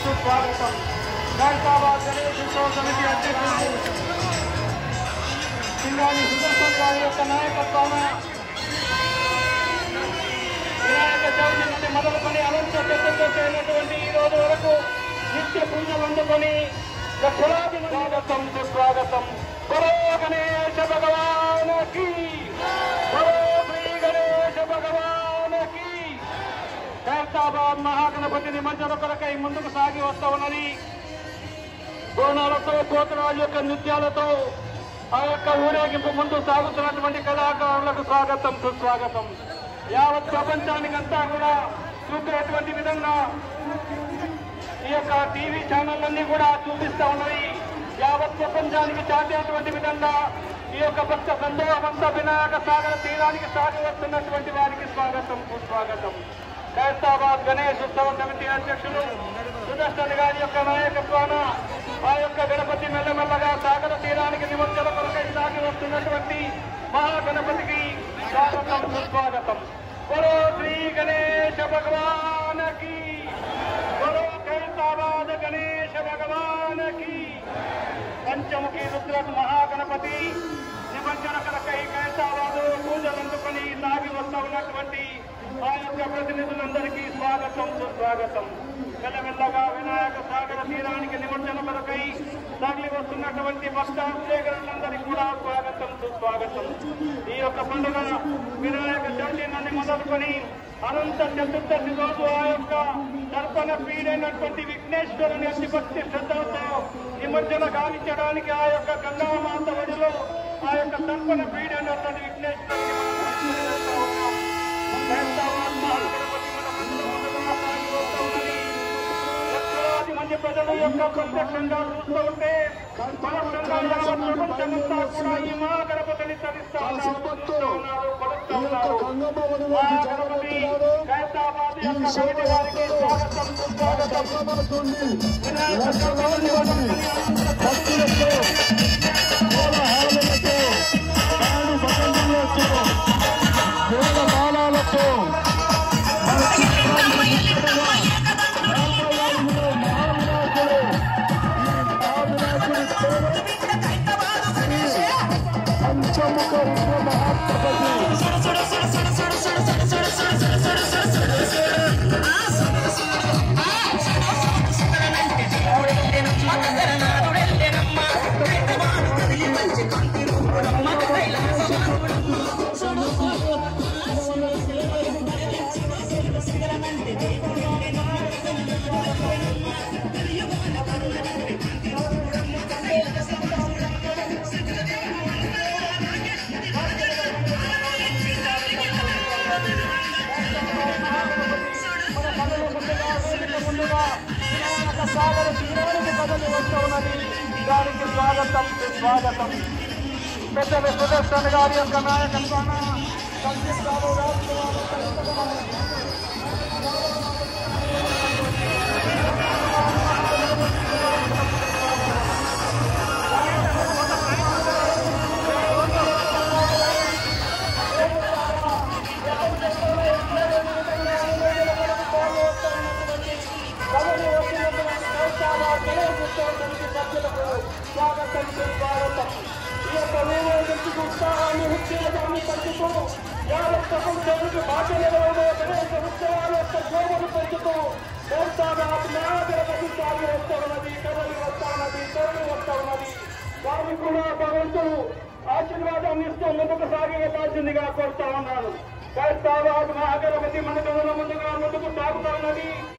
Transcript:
సుస్వాగతం. ఖైరతాబాద్ గణేష్ ఉత్సవ సమితి అధ్యక్షులు సింగాని సుదర్శన్ గారి యొక్క నాయకత్వాన వినాయక చవితి నుండి మొదలుకొని అనంత చతుర్దశి ఈ రోజు వరకు నిత్య పూజలు అందుకొని లక్షలాది స్వాగతం సుస్వాగతం. బలో గణేశ భగవానకి, బలో శ్రీ గణేశ భగవానకి. ఖైరతాబాద్ మహాగణపతి నిమజ్జన కొరకై ముందుకు సాగి వస్తా ఉన్నది. బోనాలతో పోతరాజు యొక్క నృత్యాలతో ఆ యొక్క ఊరేగింపు ముందు సాగుతున్నటువంటి కళాకారులకు స్వాగతం సుస్వాగతం. యావత్ ప్రపంచానికంతా కూడా చూపేటువంటి విధంగా ఈ యొక్క టీవీ ఛానళ్ళన్నీ కూడా చూపిస్తా ఉన్నవి. యావత్ ప్రపంచానికి చాటేటువంటి విధంగా ఈ యొక్క భక్త సందోహమంతా వినాయక సాగర తీరానికి సాగి వస్తున్నటువంటి వారికి స్వాగతం సుస్వాగతం. ఖైరతాబాద్ గణేష్ ఉత్సవ సమితి అధ్యక్షులు సుదర్శన్ గారి యొక్క నాయకత్వాన ఆ యొక్క గణపతి మెల్లమెల్లగా సాగర తీరానికి నిమజ్జన కొరకై సాగి వస్తున్నటువంటి మహాగణపతికి స్వాగతం సుస్వాగతం. బలో శ్రీ గణేశ భగవానకి, బలో ఖైరతాబాద్ గణేశ భగవానకి. పంచముఖి రుద్రకు మహాగణపతి నిమజ్జన కొరకై ఖైరతాబాద్ పూజలు అందుకొని సాగి వస్తా ఉన్నటువంటి ఆ యొక్క ప్రతినిధులందరికీ స్వాగతం సుస్వాగతం. మెల్లమెల్లగా వినాయక సాగర తీరానికి నిమజ్జన కొరకై సాగి వస్తున్నటువంటి భక్తాభిషేకులందరికీ కూడా స్వాగతం సుస్వాగతం. ఈ యొక్క పండుగ వినాయక చవితి నుండి మొదలుకొని అనంత చతుర్దశి రోజు ఆ యొక్క దర్పణ పీడైనటువంటి విఘ్నేశ్వరుని అతి భక్తి శ్రద్ధలతో నిమజ్జన గావించడానికి ఆ యొక్క గంగామాత వడిలో ఆ యొక్క దర్పణ పీడైనటువంటి విఘ్నేశ్వరుని లక్షలాది మంది ప్రజల యొక్క ప్రత్యక్షంగా చూస్తూ ఉంటే ప్రపంచమంతా కూడా ఈ మహాగణపతిని తరిస్తా ఉన్నారు, కొలుస్తా ఉన్నారు. మహాగణపతి ఖైరతాబాద్ యొక్క కమిటీ వారికి స్వాగతం సుస్వాగతం. వినాయక చవితి సాగర తీరానికి కదలి వస్తూ ఉన్నది. దానికి స్వాగతం సుస్వాగతం. పెద్దల సుదర్శన్ గారి యొక్క నాయకత్వాన స్వాగతం సుస్వాగతం. ఈ యొక్క ఊరేగింపుకు ఉత్సాహాన్ని ఉత్తేజాన్ని పంచుతూ యావత్ ప్రపంచానికి బాధ్యతలలో గణేశ ఉత్సవాల యొక్క శోభను పెంచుతూ ఖైరతాబాద్ మహాగణపతి సాగి వస్తా ఉన్నది, కదలి వస్తా ఉన్నది, తరలి వస్తా ఉన్నది. వారికి కూడా భగవంతుడు ఆశీర్వాదాన్ని ఇస్తూ ముందుకు సాగి ఇవ్వాల్సిందిగా కోరుతా ఉన్నాను. ఖైరతాబాద్ మహాగణపతి మన ముందుగా ముందుకు సాగుతా ఉన్నది.